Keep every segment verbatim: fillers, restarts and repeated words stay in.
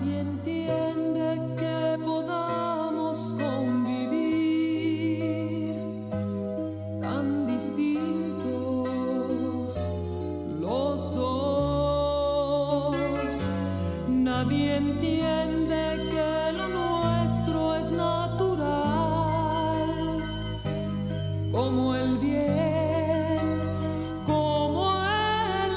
Nadie entiende que podamos convivir tan distintos los dos. Nadie entiende que lo nuestro es natural, como el bien, como el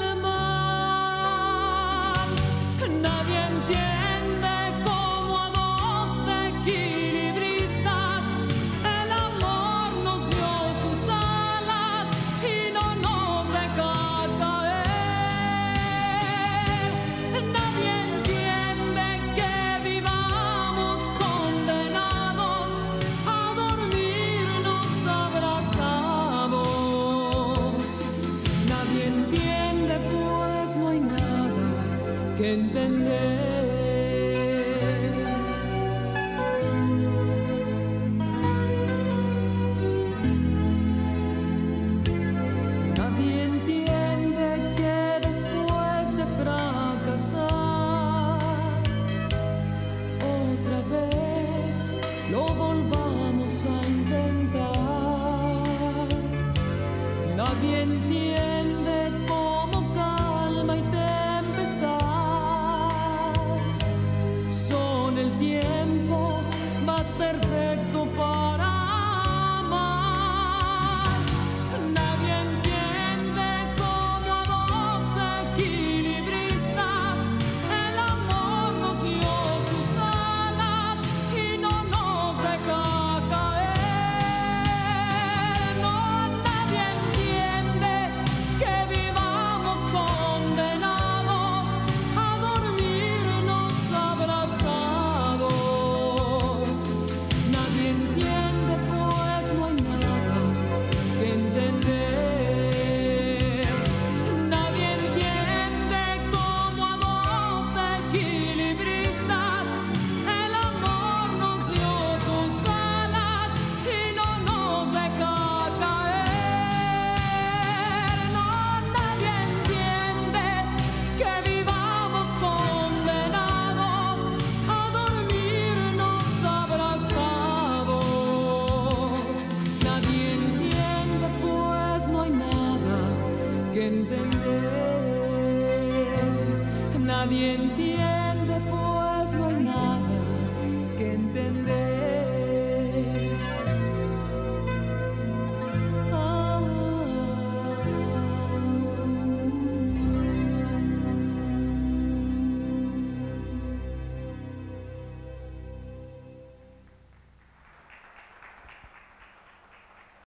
mal. Nadie entiende cómo a dos equilibristas el amor nos dio sus alas y no nos deja caer. Nadie entiende que vivamos condenados a dormirnos abrazados. Nadie entiende, pues no hay nada que entender. Nadie entiende que después de fracasar otra vez lo volvamos a intentar. Nadie entiende